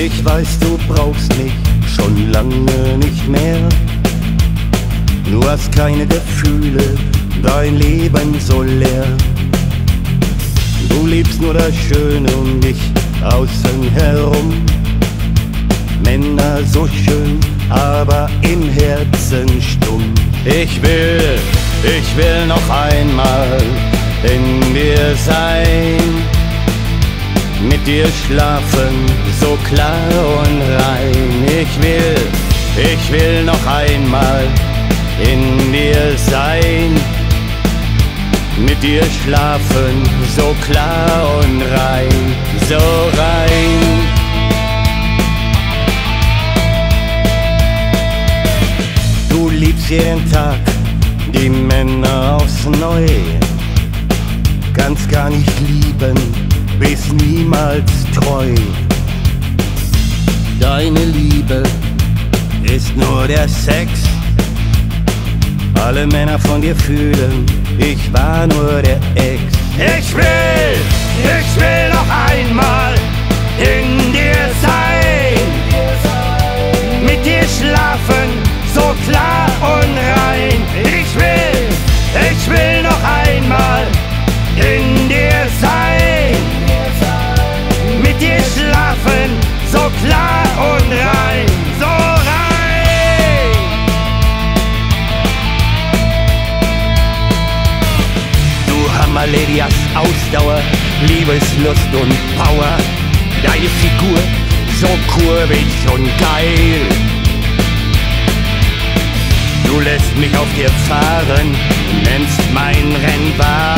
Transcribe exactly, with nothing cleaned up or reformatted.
Ich weiß, du brauchst mich schon lange nicht mehr. Du hast keine Gefühle, dein Leben so leer. Du liebst nur das Schöne um dich außen herum. Männer so schön, aber im Herzen stumm. Ich will, ich will noch einmal in dir sein, mit dir schlafen, so klar und rein. Ich will, ich will noch einmal in dir sein, mit dir schlafen, so klar und rein, so rein. Du liebst jeden Tag die Männer aufs Neue, kannst gar nicht lieben, bist niemals treu. Deine Liebe ist nur der Sex. Alle Männer von dir fühlen, ich war nur der Ex. Ich will, ich will noch einmal in dir sein, mit dir schlafen, so klar und rein. Ich will, ich will noch einmal in dir sein, mit dir schlafen, so klar und rein, so rein. Du Hammerlady hast Ausdauer, Liebeslust und Power. Deine Figur so kurvig und geil. Du lässt mich auf dir fahren, nennst mein Rennwagen